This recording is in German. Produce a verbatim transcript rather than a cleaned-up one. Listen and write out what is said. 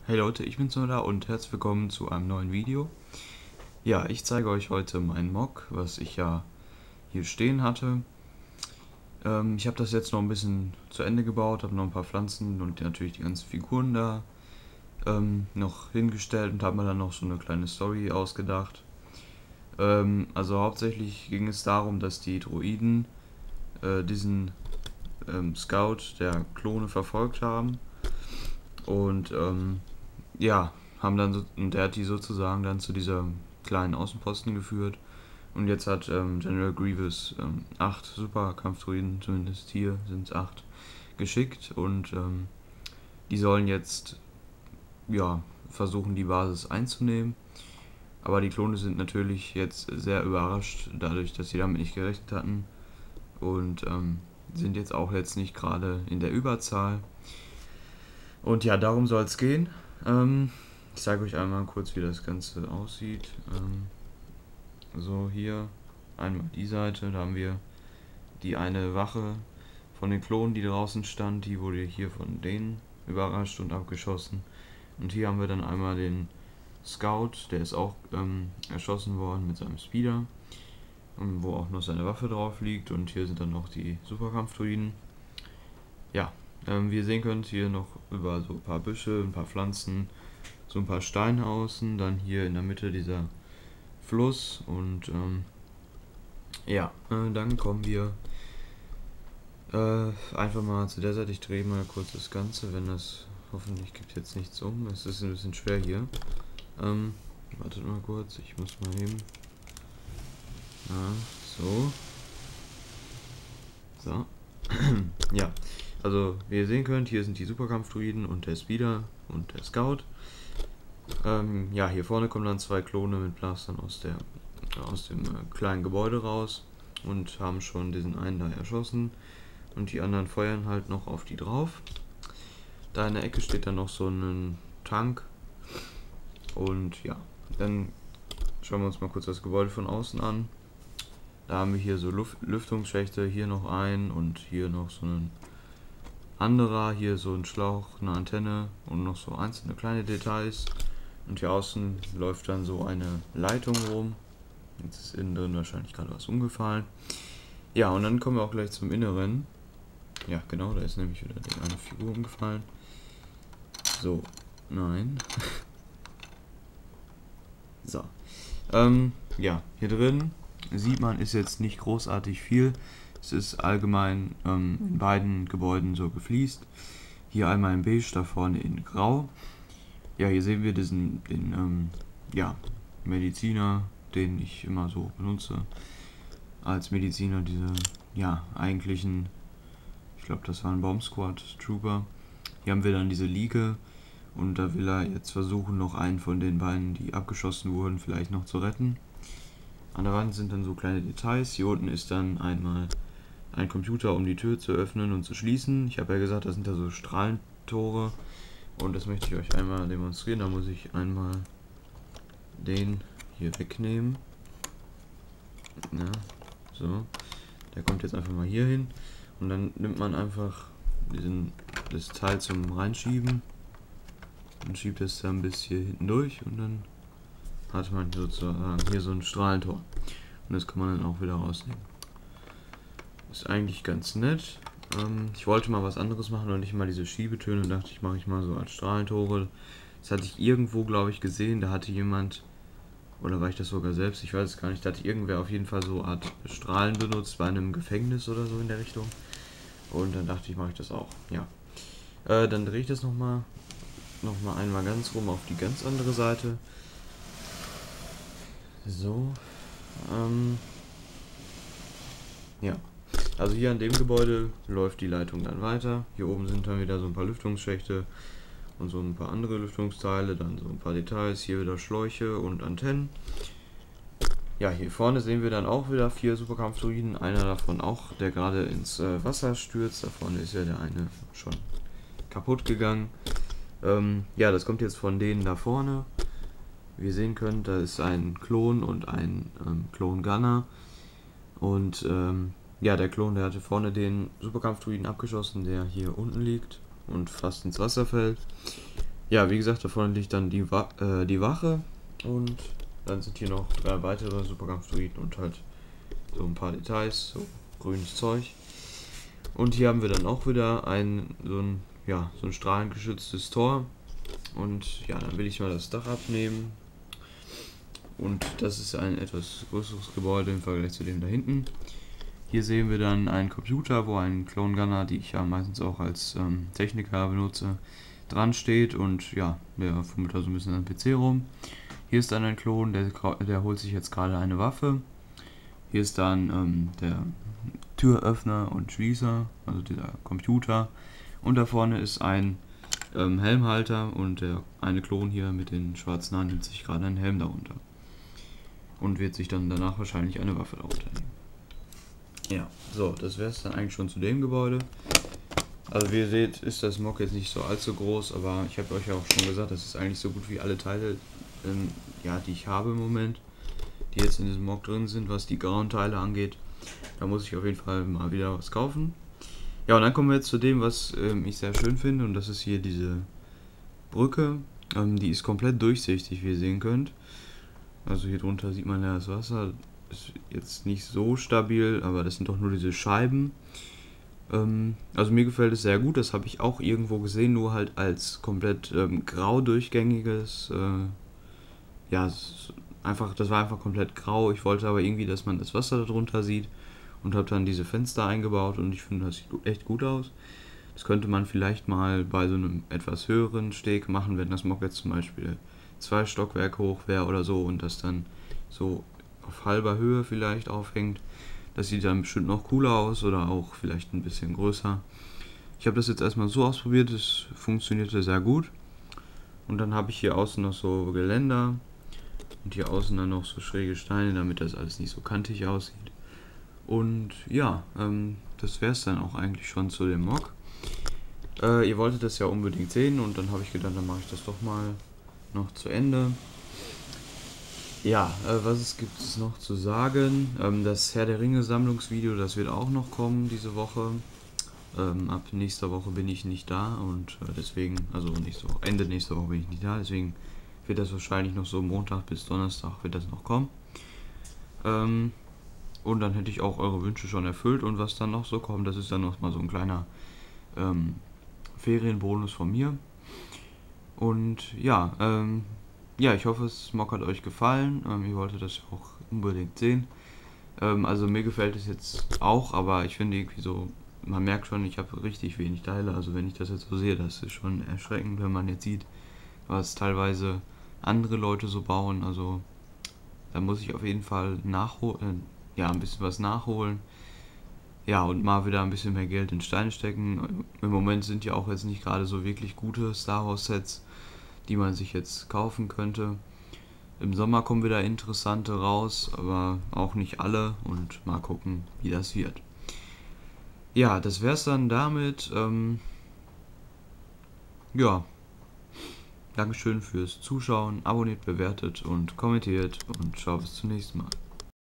Hey Leute, ich bin's Noda und herzlich willkommen zu einem neuen Video. Ja, ich zeige euch heute meinen Mock, was ich ja hier stehen hatte. Ähm, ich habe das jetzt noch ein bisschen zu Ende gebaut, habe noch ein paar Pflanzen und natürlich die ganzen Figuren da ähm, noch hingestellt und habe mir dann noch so eine kleine Story ausgedacht. Ähm, also hauptsächlich ging es darum, dass die Droiden äh, diesen ähm, Scout der Klone verfolgt haben und ähm, ja, haben dann so, und der hat die sozusagen dann zu dieser kleinen Außenposten geführt. Und jetzt hat ähm, General Grievous ähm, acht Super-Kampfdroiden, zumindest hier sind es acht, geschickt und ähm, die sollen jetzt ja versuchen, die Basis einzunehmen. Aber die Klone sind natürlich jetzt sehr überrascht, dadurch, dass sie damit nicht gerechnet hatten und ähm, sind jetzt auch jetzt nicht gerade in der Überzahl. Und ja, darum soll es gehen. Ähm, ich zeige euch einmal kurz, wie das Ganze aussieht. Ähm, so, hier einmal die Seite, da haben wir die eine Wache von den Klonen, die draußen stand, die wurde hier von denen überrascht und abgeschossen. Und hier haben wir dann einmal den Scout, der ist auch ähm, erschossen worden mit seinem Speeder, wo auch noch seine Waffe drauf liegt. Und hier sind dann noch die Superkampfdroiden. Ja, ähm, wie ihr sehen könnt, hier noch über so ein paar Büsche, ein paar Pflanzen, so ein paar Steine außen, dann hier in der Mitte dieser Fluss und ähm, ja, äh, dann kommen wir äh, einfach mal zu der Seite. Ich drehe mal kurz das Ganze, wenn das hoffentlich gibt jetzt nichts um. Es ist ein bisschen schwer hier. Ähm, wartet mal kurz, ich muss mal eben. Ja, so. So. Ja, also wie ihr sehen könnt, hier sind die Superkampfdruiden und der Speeder und der Scout. Ähm, ja, hier vorne kommen dann zwei Klone mit Blastern aus der aus dem äh, kleinen Gebäude raus und haben schon diesen einen da erschossen und die anderen feuern halt noch auf die drauf. Da in der Ecke steht dann noch so ein Tank und ja, dann schauen wir uns mal kurz das Gebäude von außen an. Da haben wir hier so Luft Lüftungsschächte, hier noch ein und hier noch so ein anderer, hier so ein Schlauch, eine Antenne und noch so einzelne kleine Details. Und hier außen läuft dann so eine Leitung rum. Jetzt ist innen drin wahrscheinlich gerade was umgefallen. Ja, und dann kommen wir auch gleich zum Inneren. Ja, genau, da ist nämlich wieder eine Figur umgefallen. So, nein. So. Ähm, ja, hier drin sieht man, ist jetzt nicht großartig viel. Es ist allgemein ähm, in beiden Gebäuden so gefliest. Hier einmal in beige, da vorne in grau. Ja, hier sehen wir diesen, den, ähm, ja, Mediziner, den ich immer so benutze. Als Mediziner, diese, ja, eigentlichen, ich glaube, das war ein Bomb Squad Trooper. Hier haben wir dann diese Liege und da will er jetzt versuchen, noch einen von den beiden, die abgeschossen wurden, vielleicht noch zu retten. An der Wand sind dann so kleine Details. Hier unten ist dann einmal ein Computer, um die Tür zu öffnen und zu schließen. Ich habe ja gesagt, das sind da so Strahlentore. Und das möchte ich euch einmal demonstrieren. Da muss ich einmal den hier wegnehmen. Ja, so. Der kommt jetzt einfach mal hier hin. Und dann nimmt man einfach diesen, das Teil zum Reinschieben. Und schiebt es dann bis hier hinten durch. Und dann hat man sozusagen hier so ein Strahlentor. Und das kann man dann auch wieder rausnehmen. Ist eigentlich ganz nett. Ähm, ich wollte mal was anderes machen und nicht mal diese Schiebetöne. Und dachte ich, mache ich mal so als Strahlentore. Das hatte ich irgendwo, glaube ich, gesehen. Da hatte jemand, oder war ich das sogar selbst? Ich weiß es gar nicht. Da hatte irgendwer auf jeden Fall so eine Art Strahlen benutzt bei einem Gefängnis oder so in der Richtung. Und dann dachte ich, mache ich das auch. Ja. Äh, dann drehe ich das nochmal noch mal einmal ganz rum auf die ganz andere Seite. So. Ähm, ja. Also hier an dem Gebäude läuft die Leitung dann weiter. Hier oben sind dann wieder so ein paar Lüftungsschächte und so ein paar andere Lüftungsteile, dann so ein paar Details, hier wieder Schläuche und Antennen. Ja, hier vorne sehen wir dann auch wieder vier Superkampfdroiden, einer davon auch, der gerade ins äh, Wasser stürzt. Da vorne ist ja der eine schon kaputt gegangen. Ähm, ja, das kommt jetzt von denen da vorne. Wie ihr sehen könnt, da ist ein Klon und ein ähm, Klon-Gunner. Und ähm, ja, der Klon, der hatte vorne den Superkampfdruiden abgeschossen, der hier unten liegt und fast ins Wasser fällt. Ja, wie gesagt, da vorne liegt dann die, Wa äh, die Wache und dann sind hier noch drei weitere Superkampfdruiden und halt so ein paar Details, so grünes Zeug. Und hier haben wir dann auch wieder ein so ein ja so ein strahlengeschütztes Tor. Und ja, dann will ich mal das Dach abnehmen. Und das ist ein etwas größeres Gebäude im Vergleich zu dem da hinten. Hier sehen wir dann einen Computer, wo ein Clone Gunner, die ich ja meistens auch als ähm, Techniker benutze, dran steht und ja, der fummelt da so ein bisschen am P C rum. Hier ist dann ein Klon, der, der holt sich jetzt gerade eine Waffe. Hier ist dann ähm, der Türöffner und Schließer, also dieser Computer. Und da vorne ist ein ähm, Helmhalter und der eine Klon hier mit den schwarzen Haaren nimmt sich gerade einen Helm darunter. Und wird sich dann danach wahrscheinlich eine Waffe darunter nehmen. Ja, so, das wäre es dann eigentlich schon zu dem Gebäude. Also wie ihr seht, ist das Mock jetzt nicht so allzu groß, aber ich habe euch ja auch schon gesagt, das ist eigentlich so gut wie alle Teile, ähm, ja, die ich habe im Moment, die jetzt in diesem Mock drin sind, was die grauen Teile angeht. Da muss ich auf jeden Fall mal wieder was kaufen. Ja, und dann kommen wir jetzt zu dem, was ähm, ich sehr schön finde, und das ist hier diese Brücke. Ähm, die ist komplett durchsichtig, wie ihr sehen könnt. Also hier drunter sieht man ja das Wasser. Ist jetzt nicht so stabil, aber das sind doch nur diese Scheiben. Ähm, also mir gefällt es sehr gut, das habe ich auch irgendwo gesehen, nur halt als komplett ähm, grau durchgängiges, äh, ja, einfach, das war einfach komplett grau. Ich wollte aber irgendwie, dass man das Wasser darunter sieht und habe dann diese Fenster eingebaut und ich finde, das sieht echt gut aus. Das könnte man vielleicht mal bei so einem etwas höheren Steg machen, wenn das Mock jetzt zum Beispiel zwei Stockwerke hoch wäre oder so und das dann so auf halber Höhe vielleicht aufhängt. Das sieht dann bestimmt noch cooler aus oder auch vielleicht ein bisschen größer. Ich habe das jetzt erstmal so ausprobiert, es funktionierte sehr gut. Und dann habe ich hier außen noch so Geländer und hier außen dann noch so schräge Steine, damit das alles nicht so kantig aussieht. Und ja, ähm, das wäre es dann auch eigentlich schon zu dem Mock. Äh, ihr wolltet das ja unbedingt sehen und dann habe ich gedacht, dann mache ich das doch mal noch zu Ende. Ja, äh, was es gibt es noch zu sagen? Ähm, das Herr der Ringe Sammlungsvideo, das wird auch noch kommen diese Woche. Ähm, ab nächster Woche bin ich nicht da und äh, deswegen, also nächste Woche, Ende nächster Woche bin ich nicht da, deswegen wird das wahrscheinlich noch so Montag bis Donnerstag wird das noch kommen. Ähm, und dann hätte ich auch eure Wünsche schon erfüllt und was dann noch so kommt, das ist dann noch mal so ein kleiner ähm, Ferienbonus von mir. Und ja, ähm, ja, ich hoffe, das Mock hat euch gefallen. Ähm, ihr wolltet das auch unbedingt sehen. Ähm, also mir gefällt es jetzt auch, aber ich finde irgendwie so, man merkt schon, ich habe richtig wenig Teile. Also wenn ich das jetzt so sehe, das ist schon erschreckend, wenn man jetzt sieht, was teilweise andere Leute so bauen. Also da muss ich auf jeden Fall nachholen, ja, ein bisschen was nachholen. Ja, und mal wieder ein bisschen mehr Geld in Steine stecken. Im Moment sind ja auch jetzt nicht gerade so wirklich gute Star Wars Sets, die man sich jetzt kaufen könnte. Im Sommer kommen wieder interessante raus, aber auch nicht alle und mal gucken, wie das wird. Ja, das wär's dann damit. Ähm, ja, Dankeschön fürs Zuschauen, abonniert, bewertet und kommentiert und ciao bis zum nächsten Mal.